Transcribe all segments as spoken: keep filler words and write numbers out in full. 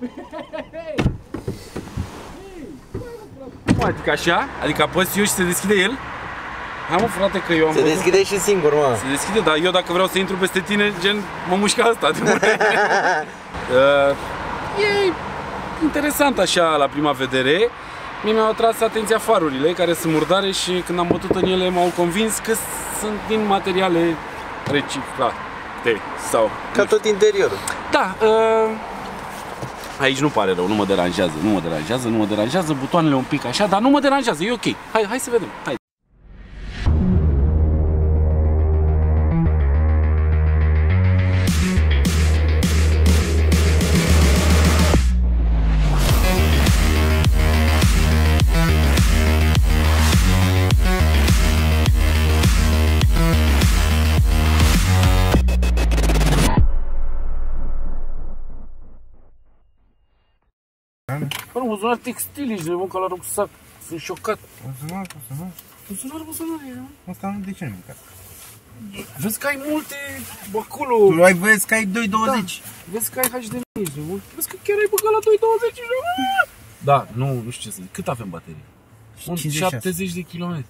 Adică așa? Adică apăs eu și se deschide el? Hai mă frate că eu am Se văzut... deschide și singur, mă. Se deschide, dar eu dacă vreau să intru peste tine, gen, mă mușca asta. uh, E interesant așa la prima vedere. Mie mi-au atras atenția farurile, care sunt murdare și când am bătut în ele m-au convins că sunt din materiale reciclate sau... Ca tot interiorul. Da, uh, aici nu pare rău, nu mă deranjează, nu mă deranjează, nu mă deranjează, butoanele un pic așa, dar nu mă deranjează, e ok. Hai, hai să vedem, hai. Bă, buzunar textil, ești nebun ca la rucsac. Sunt șocat. Buzunar, buzunar. Buzunar, buzunar, e. Asta nu, de ce nu mâncat? Vezi că ai multe acolo. Tu ai vezi că ai doi douăzeci. Da. Vezi că ai H D M I, ești nebun. Vezi că chiar ai băgat la doi douăzeci. Da, nu, nu știu ce să zic. Cât avem baterie? șaptezeci de kilometri.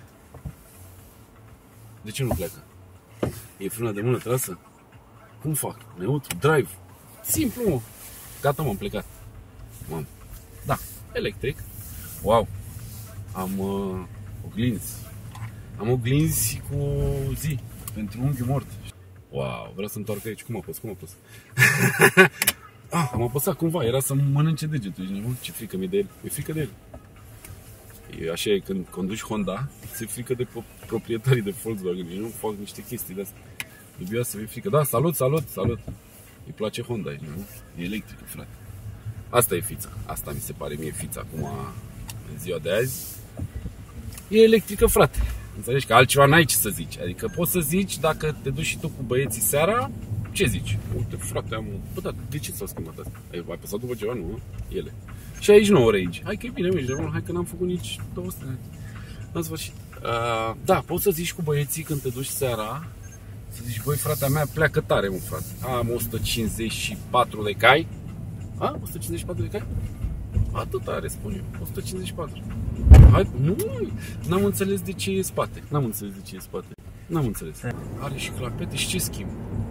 De ce nu pleacă? E frâna de mână trasă? Cum fac? Neutru, drive. Simplu, mă. Gata, m-am plecat. Mam. Da, electric. Wow. Am uh, oglinzi. Am oglinzi cu zi pentru unghiul mort. Wow, vreau să întoarcă aici. Cum a pus? Cum a pus? ah, am apăsat cumva, era să mănânce degetul. Nu? Ce frică mi-e de el. Mi-e frică de el. E așa e când conduci Honda, se frică de proprietarii de Volkswagen. Nu fac niște chestii de astea dubioase, mi-e frică. Da, salut, salut, salut. Îi place Honda aici, nu? E electrică, frate. Asta e fița. Asta mi se pare mie fița acum în ziua de azi. E electrică, frate. Înțelegi că altceva n-ai ce să zici. Adică poți să zici dacă te duci și tu cu băieții seara, ce zici? Uite, frate, am... Bă, da, de ce s-a schimbat asta? Ai apăsat după ceva, nu? Ele. Și aici nu o range. Hai că e bine, mergi de mult. Hai că n-am făcut nici două sute. În sfârșit. Uh, da, poți să zici cu băieții când te duci seara, să zici, băi, fratea mea, pleacă tare, mă, frate. Am o sută cincizeci și patru de cai. A? o sută cincizeci și patru de cai? Atât are, spun eu. o sută cincizeci și patru. Hai, nu, n-am înțeles de ce e spate. N-am înțeles de ce e spate. N-am înțeles. Are și clapete și ce schimb?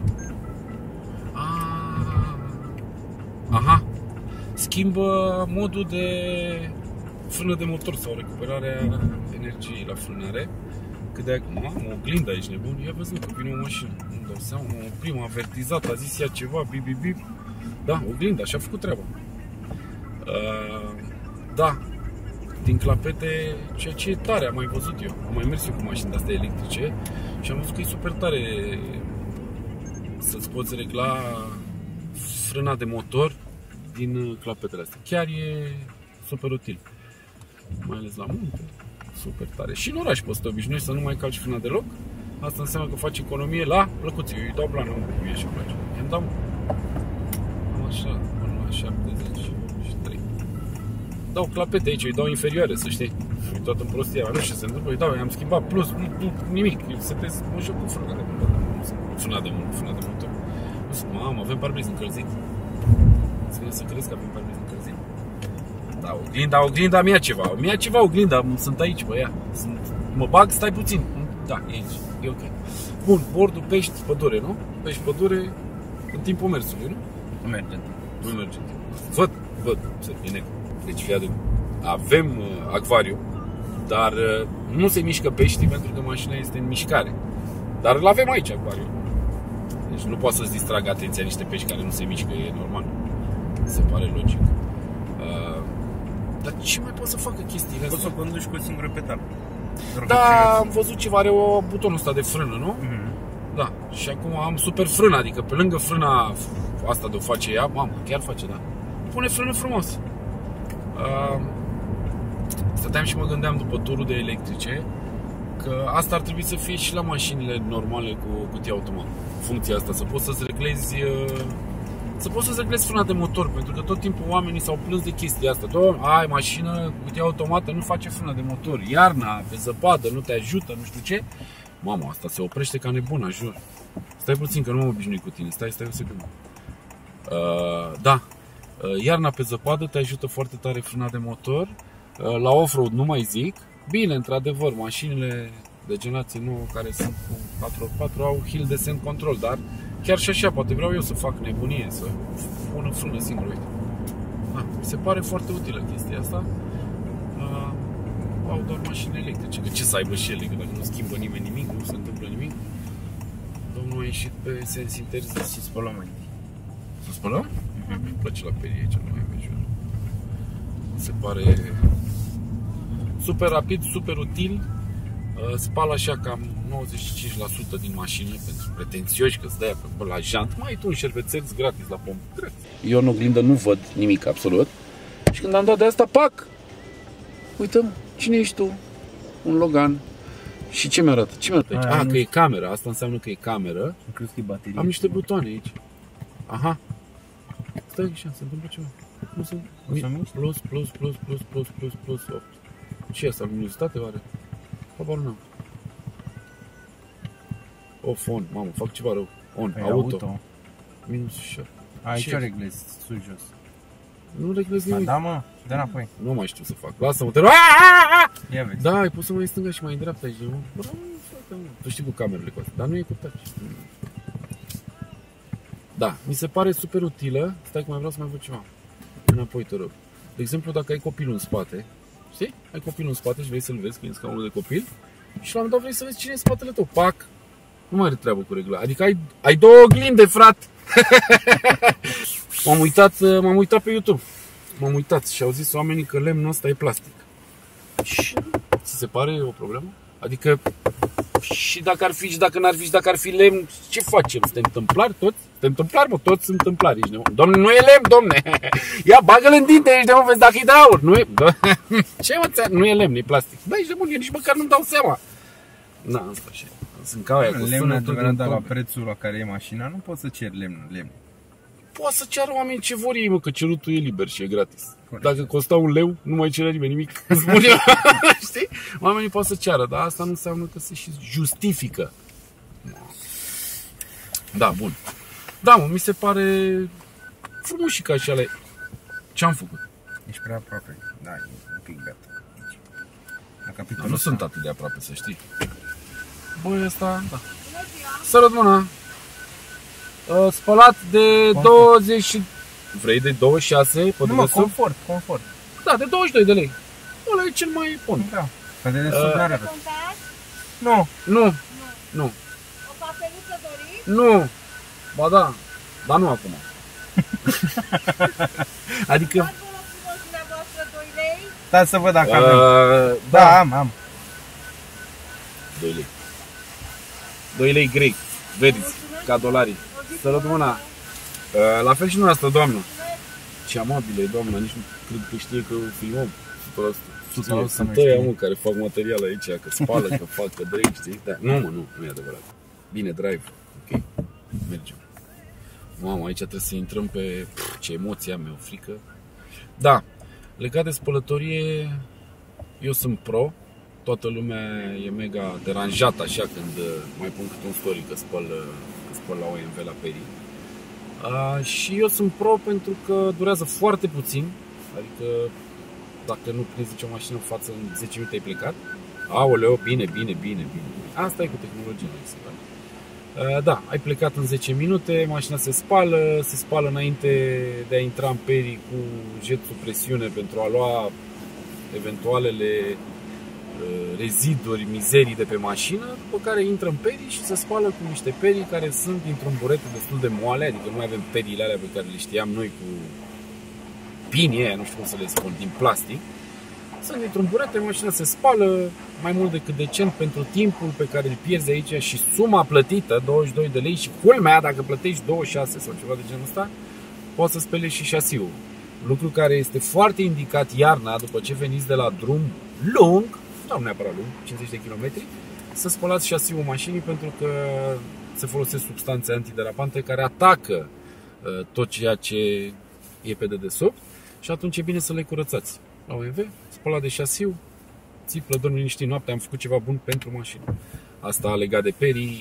Ah. Aha. Schimbă modul de frână de motor sau recuperarea energiei la frânare. Cât de acum, am o oglindă aici, nebun. Ia văzut că vine o mașină. Nu dau seama, mă oprim, am avertizat, a zis ea ceva, bip, bip, bip. Da, oglinda, și-a făcut treaba. Uh, da, din clapete, ceea ce e tare, am mai văzut eu. Am mai mers eu cu mașini de-astea electrice și am văzut că e super tare să-ți poți regla frâna de motor din clapetele astea. Chiar e super util. Mai ales la munte. Super tare. Și în oraș poți să te obișnuiești să nu mai calci frâna deloc. Asta înseamnă că faci economie la plăcuții. Eu îi dau blană, mie și-mi place. I-am dat așa, până la șaptezeci și trei. Dau clapete aici, îi dau inferioare, să știi. Și toată prostia, nu știu ce se întâmplă, îi dau, i-am schimbat plus, nu, nu, nimic. Setez, mă joc cu frâna de motor. Frâna de motor, frâna de motor. Nu zic, mamă, avem parbriz încălzit. Ține să crezi că avem parbriz încălzit. Da, oglinda, oglinda mi-a ceva, mi-a ceva oglinda, sunt aici, bă, ia. Sunt, mă bag, stai puțin. Da, e aici, e ok. Bun, bordul pești, pădure, nu? Pești, pădure, în timpul mersului, nu? Nu merge. Nu merge. Văd, văd, e negru. Deci fii adevărat. Avem uh, acvariu, dar uh, nu se mișcă peștii pentru că mașina este în mișcare. Dar îl avem aici, acvariu. Deci nu poate să-ți distragă atenția niște pești care nu se mișcă, e normal. Se pare logic. Uh, dar ce mai poate să facă chestiile astea? Poți să o conduci cu o singură pedală. Da, am văzut ceva, are o butonul ăsta de frână, nu? Mm-hmm. Da, și acum am super frână, adică pe lângă frâna asta de o face ea, mamă, chiar face, da. Pune frână frumos. Uh, stăteam și mă gândeam după turul de electrice că asta ar trebui să fie și la mașinile normale cu cutie automat. Funcția asta, să poți să-ți reglezi uh, să poți să-ți reglezi frâna de motor, pentru că tot timpul oamenii s-au plâns de chestia asta. Doamne, ai mașină, cutie automată, nu face frână de motor. Iarna, pe zăpadă, nu te ajută, nu știu ce. Mama, asta se oprește ca nebună, jur. Stai puțin că nu mă obișnui cu tine, stai, stai o secundă. Uh, da, Iarna pe zăpadă te ajută foarte tare frâna de motor. La off-road nu mai zic. Bine, într-adevăr, mașinile de generație nouă care sunt cu patru pe patru au hill descent control, dar chiar și așa, poate vreau eu să fac nebunie, să pun în frână singur, uite. Ah, mi se pare foarte utilă chestia asta. Uh, au doar mașini electrice, că ce să aibă și ele, că dacă nu schimbă nimeni nimic, nu se întâmplă nimic. Domnul a ieșit pe sens interzis și spălăm mai întâi. Să spălăm? Uh-huh. Îmi place la perie aici, nu mai merge. Se pare super rapid, super util. Spală așa cam nouăzeci și cinci la sută din mașină pentru pretențioși, că îți dai pe la jant. Mai ai tu un șervețel gratis la pompă. Gratis. Eu în oglindă nu văd nimic absolut. Și când am dat de asta, pac! Uită-mă, cine ești tu? Un Logan. Și ce mi-arată? Ce mi-arată aici? Ah, că e camera. Asta înseamnă că e cameră. Am niște butoane aici. Aha. Stai așa, se întâmplă ceva. Nu se... Plus, plus, plus, plus, plus, plus, plus, opt. Ce e asta? Luminositate oare? Habar n-am. Off, on, mamă, fac ceva rău. On, păi auto. auto. Minus șapte. Aici o reglezi sus jos. Nu reglezi nimic. Da, mă, dă înapoi. Nu mai știu să fac. Lasă-mă, te rog. Ia vezi. Da, ai pus să mai în stânga și mai în dreapta aici. Tu știi cu camerele cu astea, dar nu e cu touch. Da, mi se pare super utilă. Stai că mai vreau să mai văd ceva. Înapoi, te rog. De exemplu, dacă ai copilul în spate, știi? Ai copilul în spate și vrei să-l vezi, că e în scaunul de copil. Și la un moment dat vrei să vezi cine e în spatele tău. Pac! Nu mai are treabă cu regla. Adică ai, ai două oglinde, frate! M-am uitat, m-am uitat pe YouTube. M-am uitat și au zis oamenii că lemnul ăsta e plastic. Și ți se pare o problemă? Adică și dacă ar fi, și dacă n-ar fi, și dacă ar fi lemn, ce facem? Suntem tâmplari toți? Suntem tâmplari, mă, toți sunt tâmplari. Dom'le, nu e lemn, domne! Ia, bagă-l în dinte, ești de mă, vezi dacă e de aur. Nu e... Ce mă, nu e lemn, e plastic. Da, ești de bun, eu nici măcar nu-mi dau seama. Na, în sfârșit. Sunt ca aia cu lemn adevărat, dar la prețul la care e mașina, nu poți să ceri lemn, lemn. Poate să ceară oamenii ce vor ei, mă, că cerutul e liber și e gratis. Corect. Dacă costa un leu, nu mai cerea nimeni nimic. Spun eu. Știi? Oamenii pot să ceară, dar asta nu înseamnă că se și justifică. Da, bun. Da, mă, mi se pare frumos și ca și ale... Ce-am făcut? Ești prea aproape. Da, e un pic gata. Da, nu sunt atât de aproape, să știi. Băi, ăsta, da. Sărut mâna. Uh, spălat de confort. douăzeci. Vrei de douăzeci și șase? Nu, mă, confort, confort. Da, de douăzeci și doi de lei. Ăla e cel mai bun. Da. Că de destul uh, n-are rost. Nu. Nu. Nu. Nu. O papeluță doriți? Nu. Ba da. Dar nu acum. Adică... Da, să văd dacă uh, avem. Da, da, am, am. doi lei. doi lei grei. Verzi. Ca dolarii. Sărut mâna. Uh, la fel și noastră, doamnă. Ce amabilă e, doamna, nici nu cred că știe că filmăm. o sută la sută. Sunt ăia, mă, care fac material aici, că spală, că fac, că drag, știi? Da. Nu, mă, nu, nu e adevărat. Bine, drive. Ok. Mergem. Mamă, aici trebuie să intrăm pe... Pff, ce emoție am eu, frică. Da. Legat de spălătorie, eu sunt pro. Toată lumea e mega deranjată așa când mai pun câte un story că spăl, că spăl la O M V la Peri. Uh, și eu sunt pro pentru că durează foarte puțin. Adică dacă nu prinzi nicio mașină în față, în zece minute ai plecat. Aoleo, bine, bine, bine, bine. Asta e cu tehnologia. Uh, da, ai plecat în zece minute, mașina se spală, se spală înainte de a intra în Peri cu jet sub presiune pentru a lua eventualele reziduri, mizerii de pe mașină, după care intră în Peri și se spală cu niște Peri care sunt dintr-un burete destul de moale, adică nu mai avem Periile alea pe care le știam noi cu pinii aia, nu știu cum să le spun, din plastic. Sunt dintr-un burete, mașina se spală mai mult decât decent pentru timpul pe care îl pierzi aici și suma plătită, douăzeci și doi de lei, și culmea, dacă plătești douăzeci și șase sau ceva de genul ăsta, poți să speli și șasiul. Lucru care este foarte indicat iarna, după ce veniți de la drum lung, nu neapărat lung, cincizeci de kilometri, să spălați șasiul mașinii, pentru că se folosesc substanțe antiderapante care atacă uh, tot ceea ce e pe dedesubt și atunci e bine să le curățați. La O M V, spălat de șasiu, țiplă, dormi liniștit noaptea, am făcut ceva bun pentru mașină. Asta legat de Peri,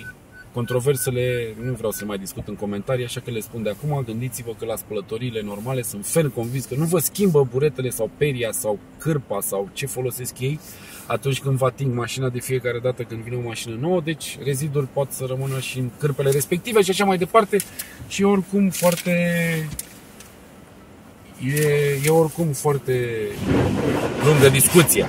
controversele nu vreau să mai discut în comentarii, așa că le spun de acum. Gândiți-vă că la spălătoriile normale sunt ferm convins că nu vă schimbă buretele sau peria sau cârpa sau ce folosesc ei atunci când vă ating mașina de fiecare dată când vine o mașină nouă, deci reziduri pot să rămână și în cârpele respective și așa mai departe. Și oricum foarte e, e oricum foarte lungă discuția.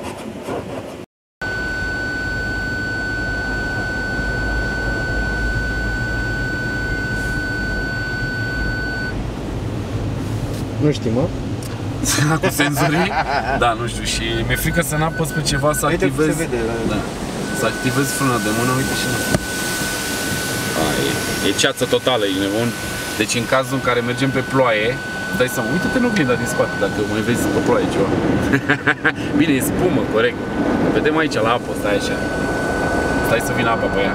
Nu știi, mă? Cu senzorii? Da, nu știu, și mi-e frică să n-apăs pe ceva să uite activez. se vede, da. Să activez frâna de mână, uite și nu. A, e, e ceață totală, e nebun. Deci în cazul în care mergem pe ploaie, dai seama, uite-te în oglinda din spate dacă mai vezi pe ploaie ceva. Bine, e spumă, corect. Vedem aici la apă, stai așa. Stai să vină apa pe ea.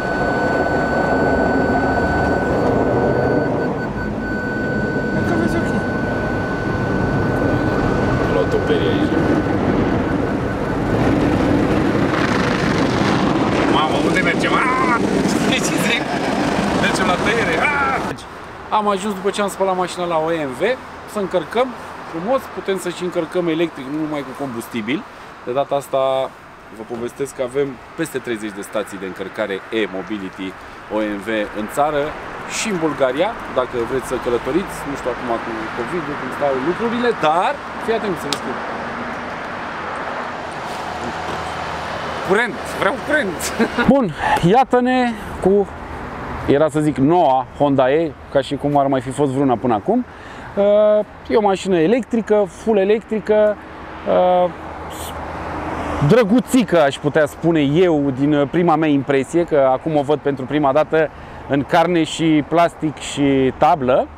Perie aici. Mamă, unde mergem? Aaaa! Ce zic? Mergem la tăiere. Aaaa! Am ajuns după ce am spălat mașina la O M V să încărcăm frumos, putem să și încărcăm electric, nu numai cu combustibil. De data asta vă povestesc că avem peste treizeci de stații de încărcare e-mobility O M V în țară și în Bulgaria, dacă vreți să călătoriți. Nu știu acum cu COVID-ul cum stau lucrurile, dar fii atent să vezi că curent, vreau curent. Bun, iată-ne cu, era să zic, noua Honda E, ca și cum ar mai fi fost vreuna până acum. E o mașină electrică, full electrică, drăguțică, aș putea spune eu, din prima mea impresie, că acum o văd pentru prima dată în carne și plastic și tablă.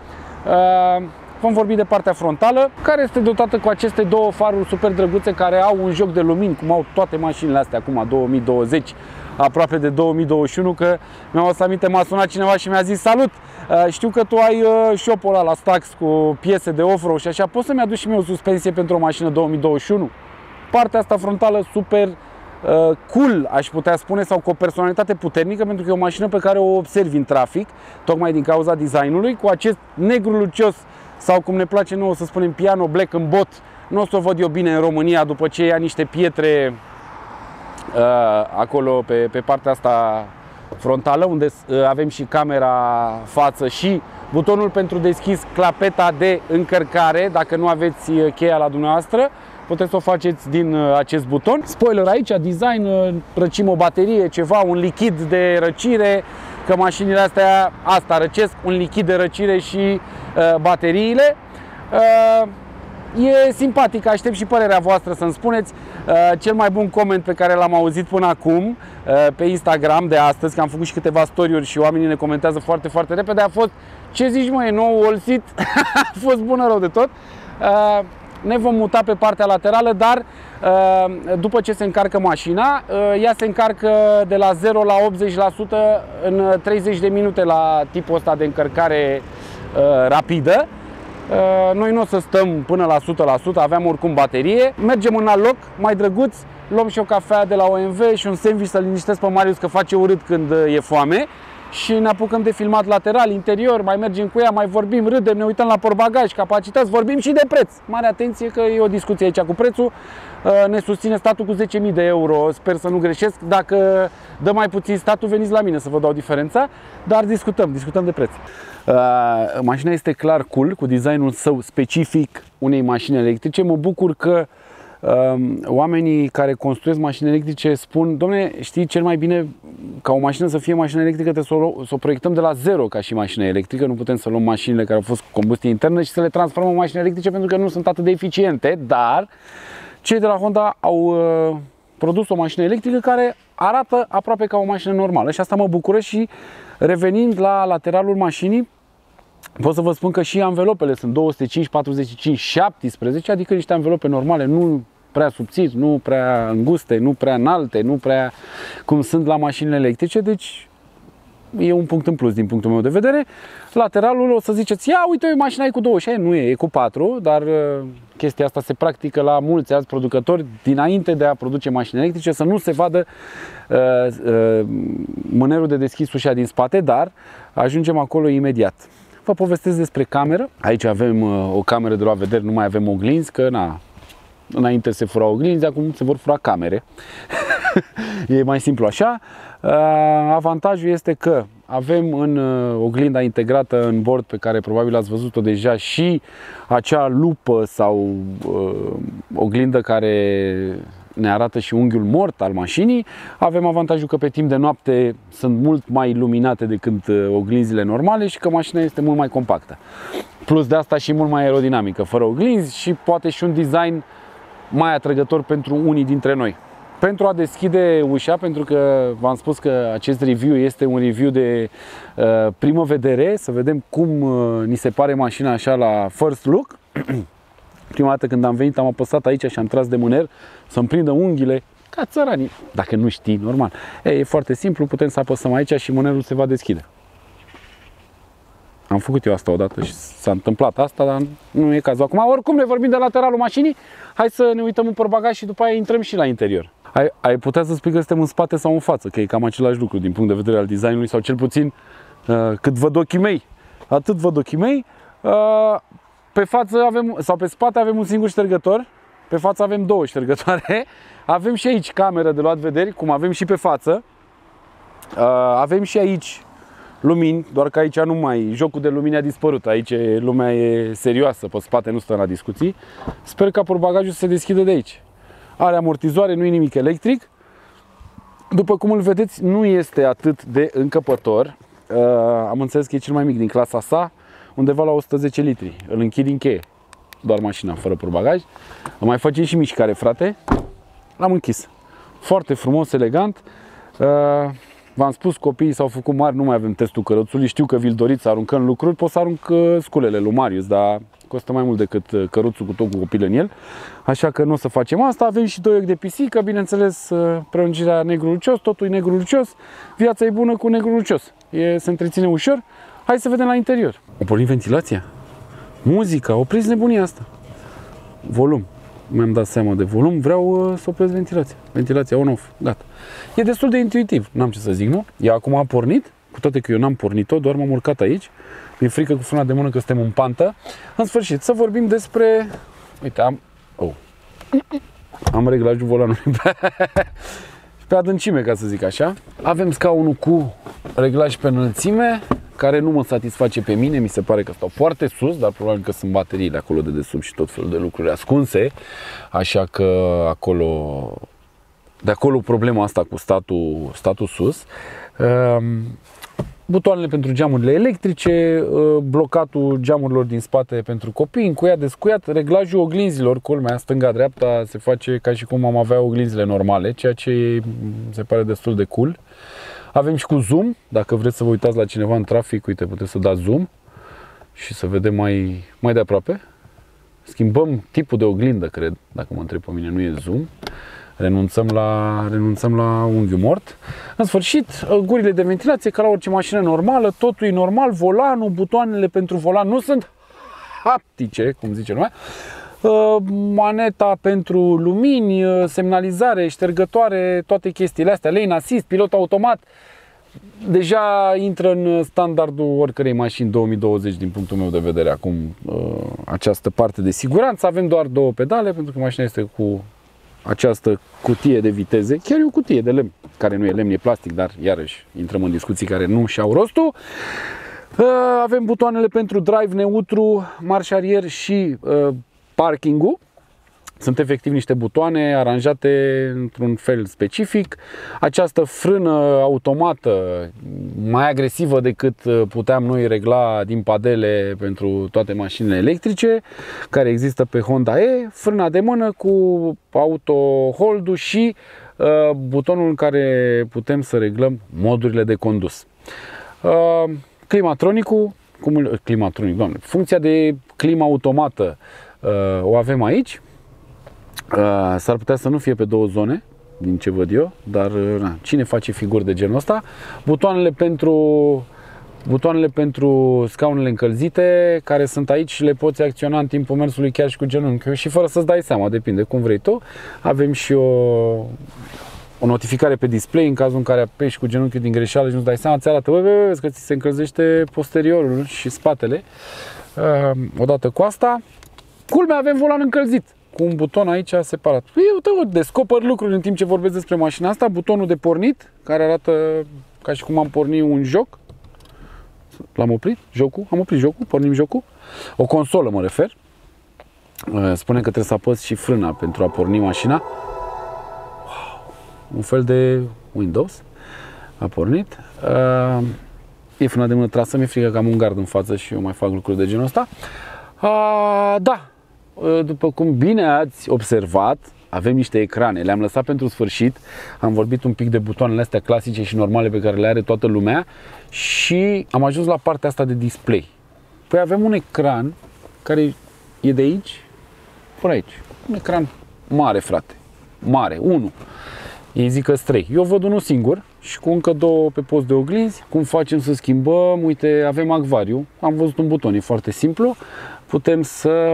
Vom vorbi de partea frontală, care este dotată cu aceste două faruri super drăguțe care au un joc de lumini, cum au toate mașinile astea acum, două mii douăzeci, aproape de două mii douăzeci și unu, că mi-am adus aminte, m-a sunat cineva și mi-a zis: salut, știu că tu ai shop-ul ăla la Stax cu piese de off-road și așa, poți să-mi aduci și mie o suspensie pentru o mașină două mii douăzeci și unu? Partea asta frontală super uh, cool, aș putea spune, sau cu o personalitate puternică, pentru că e o mașină pe care o observi în trafic, tocmai din cauza designului, cu acest negru lucios, sau cum ne place nouă să spunem, piano black în bot. Nu o să o văd eu bine în România după ce ia niște pietre uh, acolo pe, pe partea asta frontală, unde uh, avem și camera față și butonul pentru deschis, clapeta de încărcare. Dacă nu aveți cheia la dumneavoastră, puteți să o faceți din acest buton. Spoiler aici, design, răcim o baterie, ceva, un lichid de răcire, că mașinile astea asta răcesc, un lichid de răcire și uh, bateriile. Uh, e simpatic, aștept și părerea voastră să-mi spuneți. Uh, cel mai bun coment pe care l-am auzit până acum uh, pe Instagram de astăzi, că am făcut și câteva story-uri și oamenii ne comentează foarte, foarte repede, a fost: ce zici, mă, e nou Allseat? A fost bună rău de tot. Uh, Ne vom muta pe partea laterală, dar după ce se încarcă mașina, ea se încarcă de la zero la optzeci la sută în treizeci de minute la tipul ăsta de încărcare rapidă. Noi nu o să stăm până la o sută la sută, aveam oricum baterie. Mergem în alt loc, mai drăguț, luăm și o cafea de la O M V și un sandwich să liniștesc pe Marius, că face urât când e foame. Și ne apucăm de filmat lateral, interior, mai mergem cu ea, mai vorbim, râdem, ne uităm la portbagaj, capacități, vorbim și de preț. Mare atenție că e o discuție aici cu prețul. Ne susține statul cu zece mii de euro, sper să nu greșesc. Dacă dă mai puțin statul, veniți la mine să vă dau diferența, dar discutăm, discutăm de preț. Mașina este clar cool, cu designul său specific unei mașini electrice. Mă bucur că oamenii care construiesc mașini electrice spun: dom'le, știi, cel mai bine ca o mașină să fie mașină electrică trebuie să o, să o proiectăm de la zero ca și mașină electrică. Nu putem să luăm mașinile care au fost cu combustie internă și să le transformăm în mașini electrice, pentru că nu sunt atât de eficiente. Dar cei de la Honda au uh, produs o mașină electrică care arată aproape ca o mașină normală și asta mă bucură. Și revenind la lateralul mașinii, pot să vă spun că și anvelopele sunt două sute cinci, patruzeci și cinci, șaptesprezece, adică niște anvelope normale, nu prea subțiri, nu prea înguste, nu prea înalte, nu prea cum sunt la mașinile electrice. Deci e un punct în plus din punctul meu de vedere. Lateralul o să ziceți, ia uite, mașina e cu douăzeci, nu e, e cu patru, dar chestia asta se practică la mulți alți producători dinainte de a produce mașini electrice, să nu se vadă uh, uh, mânerul de deschis ușa din spate, dar ajungem acolo imediat. Vă povestesc despre cameră. Aici avem uh, o cameră de luat vedere, nu mai avem oglinzi, că na, înainte se fura oglinzi, acum se vor fura camere. E mai simplu așa. Uh, avantajul este că avem în uh, oglinda integrată în bord, pe care probabil ați văzut-o deja, și acea lupă sau uh, oglindă care ne arată și unghiul mort al mașinii. Avem avantajul că pe timp de noapte sunt mult mai iluminate decât uh, oglinzile normale și că mașina este mult mai compactă. Plus de asta și mult mai aerodinamică, fără oglinzi, și poate și un design mai atrăgător pentru unii dintre noi. Pentru a deschide ușa, pentru că v-am spus că acest review este un review de uh, primă vedere, să vedem cum uh, ni se pare mașina așa la first look. Prima dată când am venit am apăsat aici și am tras de mâner să-mi prindă unghiile ca țăranii. Dacă nu știi, normal. E, e foarte simplu, putem să apăsăm aici și mânerul se va deschide. Am făcut eu asta odată și s-a întâmplat asta, dar nu e cazul. Acum, oricum, ne vorbim de lateralul mașinii, hai să ne uităm în portbagaj și după aia intrăm și la interior. Ai, ai putea să spui că suntem în spate sau în față, că e cam același lucru din punct de vedere al designului, sau cel puțin uh, cât văd ochii mei. Atât văd ochii mei. Uh, pe față avem, sau pe spate avem un singur ștergător, pe față avem două ștergătoare. Avem și aici cameră de luat vederi, cum avem și pe față. Uh, avem și aici lumini, doar că aici nu mai, jocul de lumini a dispărut, aici lumea e serioasă, pe spate nu stă la discuții. Sper ca portbagajul să se deschidă de aici. Are amortizoare, nu e nimic electric. După cum îl vedeți, nu este atât de încăpător. Uh, am înțeles că e cel mai mic din clasa sa, undeva la o sută zece litri. Îl închid din cheie, doar mașina, fără portbagaj. Îmi mai facem și mișcare, frate. L-am închis. Foarte frumos, elegant. Uh, V-am spus, copiii s-au făcut mari, nu mai avem testul căruțului. Știu că vi-l doriți să aruncăm lucruri, pot să arunc sculele lui Marius, dar costă mai mult decât căruțul cu tot cu copil în el. Așa că nu o să facem asta. Avem și doi ochi de pisică, bineînțeles, prelungirea negru lucios, totul e negru lucios. Viața e bună cu negru lucios. E, se întreține ușor. Hai să vedem la interior. O pornim ventilația? Muzica, opriți nebunia asta. Volum. Mi-am dat seama de volum, vreau uh, să opresc ventilația. Ventilația on-off, gata. E destul de intuitiv, n-am ce să zic, nu? Ea acum a pornit, cu toate că eu n-am pornit-o, doar m-am urcat aici. Mi-e frică cu frâna de mână că suntem în pantă. În sfârșit, să vorbim despre... Uite, am... Oh. Am reglajul volanului pe adâncime, ca să zic așa. Avem scaunul cu reglaj pe înălțime, care nu mă satisface pe mine, mi se pare că stau foarte sus, dar probabil că sunt bateriile acolo de desubt și tot felul de lucruri ascunse, așa că acolo, de acolo problema asta cu statul, statul sus. Butoanele pentru geamurile electrice, blocatul geamurilor din spate pentru copii, încuiat, descuiat, reglajul oglinzilor, culmea, stânga-dreapta, se face ca și cum am avea oglinzile normale, ceea ce se pare destul de cool. Avem și cu zoom, dacă vreți să vă uitați la cineva în trafic, uite, puteți să dați zoom și să vedem mai, mai de aproape. Schimbăm tipul de oglindă, cred, dacă mă întreb pe mine, nu e zoom. Renunțăm la, renunțăm la unghiul mort. În sfârșit, gurile de ventilație, ca la orice mașină normală, totul e normal, volanul, butoanele pentru volan nu sunt haptice, cum zice lumea. Maneta pentru lumini, semnalizare, ștergătoare, toate chestiile astea, lane assist, pilot automat, deja intră în standardul oricărei mașini două mii douăzeci din punctul meu de vedere acum această parte de siguranță. Avem doar două pedale pentru că mașina este cu această cutie de viteze, chiar e o cutie de lemn, care nu e lemn, e plastic, dar iarăși intrăm în discuții care nu și-au rostul. Avem butoanele pentru drive, neutru, marș arier și parking-ul. Sunt efectiv niște butoane aranjate într-un fel specific. Această frână automată, mai agresivă decât puteam noi regla din padele pentru toate mașinile electrice, care există pe Honda E, frâna de mână cu auto hold-ul și uh, butonul în care putem să reglăm modurile de condus. Uh, climatronicul, cum, climatronic, doamne, funcția de climă automată uh, o avem aici. Uh, S-ar putea să nu fie pe două zone, din ce văd eu, dar na, cine face figuri de genul ăsta? Butoanele pentru butoanele pentru scaunele încălzite care sunt aici și le poți acționa în timpul mersului chiar și cu genunchiul și fără să-ți dai seama, depinde cum vrei tu. Avem și o, o notificare pe display în cazul în care apeși cu genunchiul din greșeală și nu-ți dai seama, ți arată, bă, bă, bă, că ți se încălzește posteriorul și spatele. Odată cu asta, culmea, avem volan încălzit cu un buton aici separat. Eu uite, descoper lucruri în timp ce vorbesc despre mașina asta. Butonul de pornit, care arată ca și cum am pornit un joc. L-am oprit, jocul, am oprit jocul, pornim jocul. O consolă mă refer. Spune că trebuie să apăs și frâna pentru a porni mașina. Wow. Un fel de Windows. A pornit. E frâna de mână trasă, mi-e frică că am un gard în față și eu mai fac lucruri de genul ăsta. Da, după cum bine ați observat, avem niște ecrane, le-am lăsat pentru sfârșit. Am vorbit un pic de butoanele astea clasice și normale pe care le are toată lumea și am ajuns la partea asta de display. Păi avem un ecran care e de aici până aici. Un ecran mare, frate. Mare, unu. Ei zic că trei. Eu văd unul singur și cu încă două pe post de oglinzi. Cum facem să schimbăm? Uite, avem acvariu. Am văzut un buton, e foarte simplu. Putem să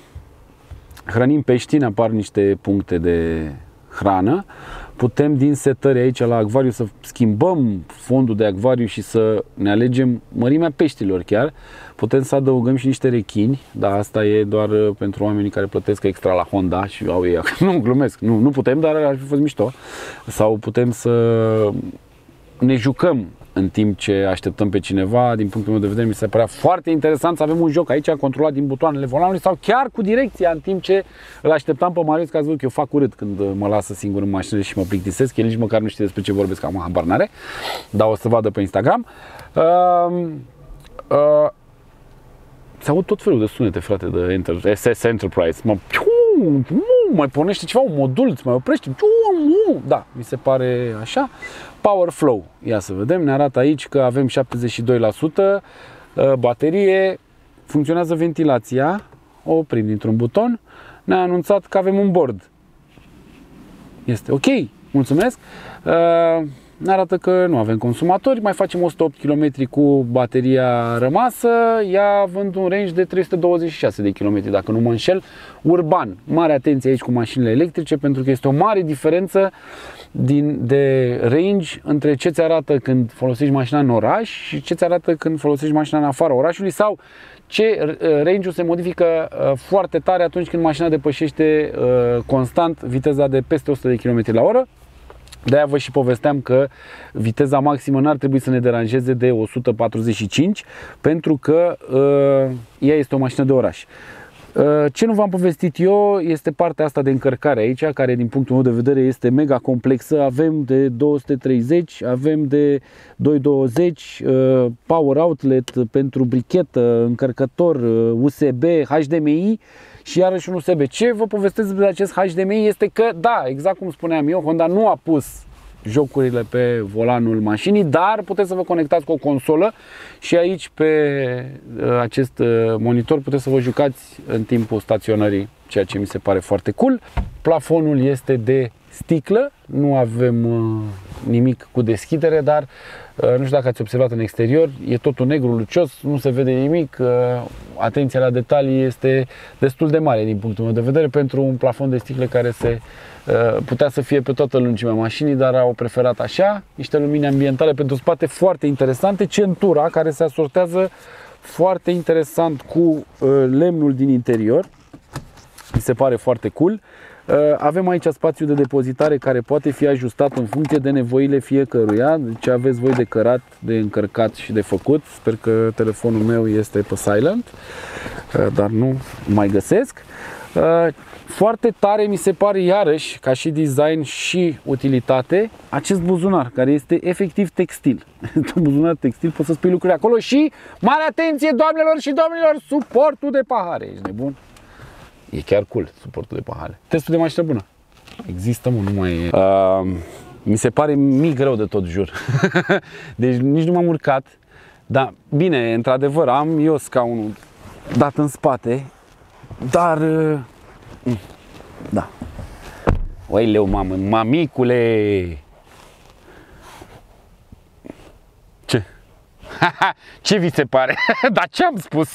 hrănim peștii, ne apar niște puncte de hrană. Putem din setări aici la acvariu să schimbăm fondul de acvariu și să ne alegem mărimea peștilor chiar. Putem să adăugăm și niște rechini, dar asta e doar pentru oamenii care plătesc extra la Honda și au ei. Nu, glumesc, nu, nu putem, dar ar fi fost mișto. Sau putem să ne jucăm în timp ce așteptăm pe cineva. Din punctul meu de vedere mi se părea foarte interesant să avem un joc aici controlat din butoanele volanului sau chiar cu direcția în timp ce îl așteptam pe Marius, că ați văzut că eu fac urât când mă lasă singur în mașină și mă plictisesc. El nici măcar nu știe despre ce vorbesc, am habar n-are, dar o să vadă pe Instagram. Uh, uh, Se aud tot felul de sunete, frate, de Enter, S S Enterprise. Mă, mai pornește ceva, un modul, îți mai oprește. Da, mi se pare așa. Power Flow. Ia să vedem, ne arată aici că avem șaptezeci și doi la sută baterie, funcționează ventilația, o oprim dintr-un buton. Ne-a anunțat că avem un board. Este ok, mulțumesc. Ne arată că nu avem consumatori, mai facem o sută opt kilometri cu bateria rămasă, ea având un range de trei sute douăzeci și șase de kilometri, dacă nu mă înșel, urban. Mare atenție aici cu mașinile electrice, pentru că este o mare diferență din, de range între ce ți arată când folosești mașina în oraș și ce ți arată când folosești mașina în afara orașului, sau ce range-ul se modifică foarte tare atunci când mașina depășește constant viteza de peste o sută de kilometri la oră. De-aia vă și povesteam că viteza maximă n-ar trebui să ne deranjeze de o sută patruzeci și cinci, pentru că uh, ea este o mașină de oraș. Uh, ce nu v-am povestit eu este partea asta de încărcare aici, care din punctul meu de vedere este mega complexă. Avem de două sute treizeci, avem de două sute douăzeci, uh, power outlet pentru brichetă, încărcător, uh, U S B, H D M I și iarăși un U S B. Ce vă povestesc despre acest H D M I este că, da, exact cum spuneam eu, Honda nu a pus jocurile pe volanul mașinii, dar puteți să vă conectați cu o consolă și aici pe acest monitor puteți să vă jucați în timpul staționării, ceea ce mi se pare foarte cool. Plafonul este de sticlă, nu avem nimic cu deschidere, dar nu știu dacă ați observat în exterior, e totul negru, lucios, nu se vede nimic. Atenția la detalii este destul de mare din punctul meu de vedere pentru un plafon de sticlă care se putea să fie pe toată lungimea mașinii, dar au preferat așa. Niște lumini ambientale pentru spate foarte interesante, centura care se asortează foarte interesant cu lemnul din interior, mi se pare foarte cool. Avem aici spațiu de depozitare care poate fi ajustat în funcție de nevoile fiecăruia. Deci aveți voi de cărat, de încărcat și de făcut. Sper că telefonul meu este pe silent, dar nu mai găsesc. Foarte tare mi se pare iarăși, ca și design și utilitate, acest buzunar care este efectiv textil. Un buzunar textil, poți să spui lucruri acolo și, mare atenție doamnelor și domnilor, suportul de pahare. Ești nebun? E chiar cool suportul de pahare. Testul de mașină bună. Există, mă, nu mai e. Uh, mi se pare mic rău de tot, jur. Deci nici nu m-am urcat. Dar, bine, într-adevăr, am eu scaunul dat în spate. Dar, uh, da. Oi, leu, mamă, mamicule! Ce? Ce vi se pare? Dar ce am spus?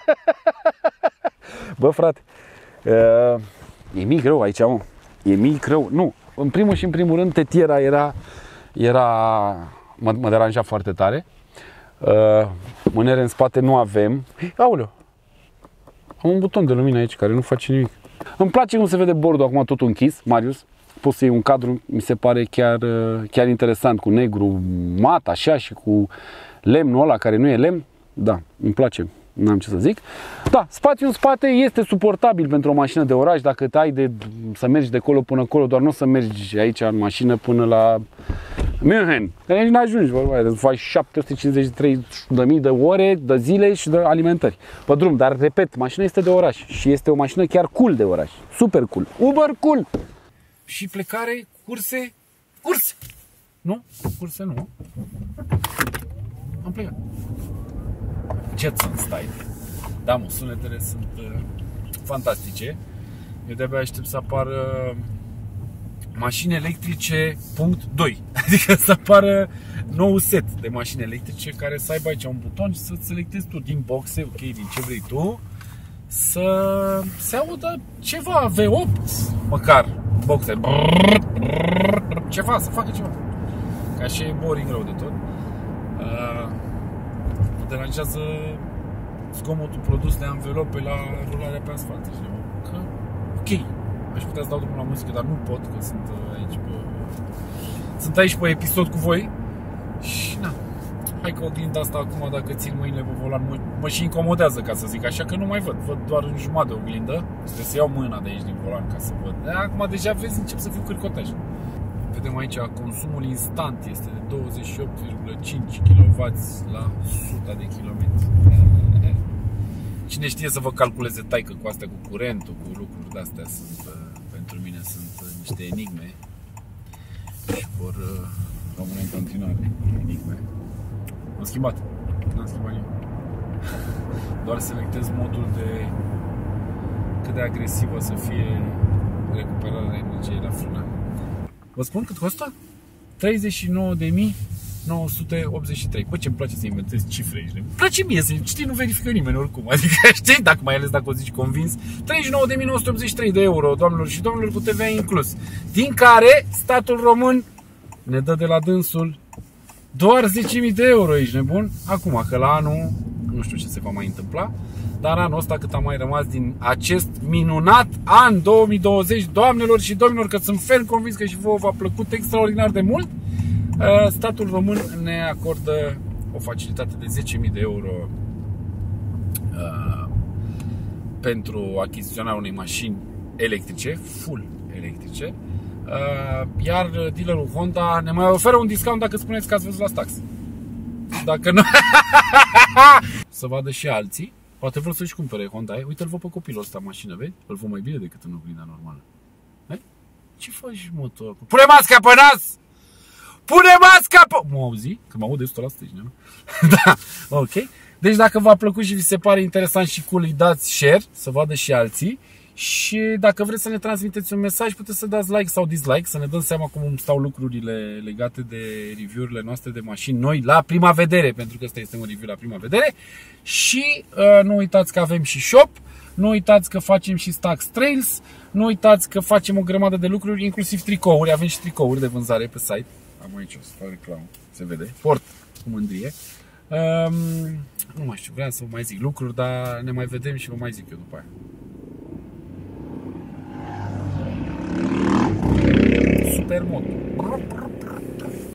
Bă, frate, uh, e mic rău aici, mă. E mic rău. Nu, în primul și în primul rând, tetiera era, era mă, mă deranja foarte tare. Uh, mânere în spate nu avem. Aoleu, am un buton de lumină aici care nu face nimic. Îmi place cum se vede bordul acum tot închis, Marius. Poți să iei un cadru, mi se pare chiar, chiar interesant, cu negru mat, așa, și cu lemnul ăla care nu e lemn. Da, îmi place, n-am ce să zic. Da, spațiul în spate este suportabil pentru o mașină de oraș, dacă te ai de să mergi de acolo până acolo, doar nu o să mergi aici în mașină până la München, că nici n-ajungi, vorba aia, faci șapte sute cincizeci și trei de mii de ore, de zile și de alimentări pe drum, dar repet, mașina este de oraș și este o mașină chiar cool de oraș, super cool, uber cool. Și plecare, curse, curse, nu? Curse nu. Am plecat. Jetson style. Da, mă, sunetele sunt uh, fantastice. Eu de-abia aștept să apară mașini electrice punct doi. Adică să apară nou set de mașini electrice care să aibă aici un buton și să-ți selectezi tu din boxe, ok, din ce vrei tu, să se audă ceva, V opt măcar, boxe, ceva, să facă ceva. Că așa e boring rău de tot. Uh, mă deranjează zgomotul produs de anvelope la rularea pe asfalt. Că, ok, aș putea să dau drumul la muzică, dar nu pot, că sunt aici pe, sunt aici pe episod cu voi. Și na, hai că oglinda asta acum, dacă țin mâinile pe volan, mă, mă și incomodează, ca să zic așa, că nu mai văd. Văd doar în jumătate de oglindă. Trebuie să iau mâna de aici din volan ca să văd. De acum deja vezi, încep să fiu cârcotaj. Vedem aici, consumul instant este de douăzeci și opt virgulă cinci kilowați la o sută de kilometri. Cine știe să vă calculeze taică cu astea, cu curentul, cu lucruri de-astea, sunt, pentru mine sunt niște enigme și vor rămâne în continuare enigme. M-am schimbat, n-am schimbat nimic. Doar selectez modul de cât de agresivă să fie recuperarea energiei la frână. Vă spun cât costă? treizeci și nouă de mii nouă sute optzeci și trei. Bă, ce-mi place să inventez cifre aici. Îmi place mie să știi, nu verifică nimeni oricum. Adică știi, dacă mai ales dacă o zici convins. treizeci și nouă de mii nouă sute optzeci și trei de euro, doamnelor și domnilor, cu T V A inclus. Din care statul român ne dă de la dânsul doar zece mii de euro, ești nebun? Acum, că la anul, nu știu ce se va mai întâmpla, dar anul ăsta cât a mai rămas din acest minunat an două mii douăzeci, doamnelor și domnilor, că sunt ferm convins că și vouă v-a plăcut extraordinar de mult, statul român ne acordă o facilitate de zece mii de euro uh, pentru achiziționarea unei mașini electrice, full electrice, uh, iar dealerul Honda ne mai oferă un discount dacă spuneți că ați văzut la Stax. Dacă nu, să vadă și alții. Poate vor să-și cumpere Honda. Uite-l vă pe copilul ăsta în mașină, vezi? Îl văd mai bine decât în oglinda normală. Hai? Ce faci, mă, tu? Pune masca pe nas! Pune masca pe... Mă auzi? Că mă aud de o sută la sută, nu? Da, ok. Deci dacă v-a plăcut și vi se pare interesant și cool, îi dați share, să vadă și alții. Și dacă vreți să ne transmiteți un mesaj, puteți să dați like sau dislike, să ne dăm seama cum stau lucrurile legate de review-urile noastre de mașini noi la prima vedere, pentru că ăsta este un review la prima vedere. Și uh, nu uitați că avem și shop, nu uitați că facem și Stax Trails, nu uitați că facem o grămadă de lucruri, inclusiv tricouri, avem și tricouri de vânzare pe site. Am aici o să fac reclamă, se vede, port cu mândrie. Um, nu mai știu, vreau să vă mai zic lucruri, dar ne mai vedem și vă mai zic eu după aia. Super mod.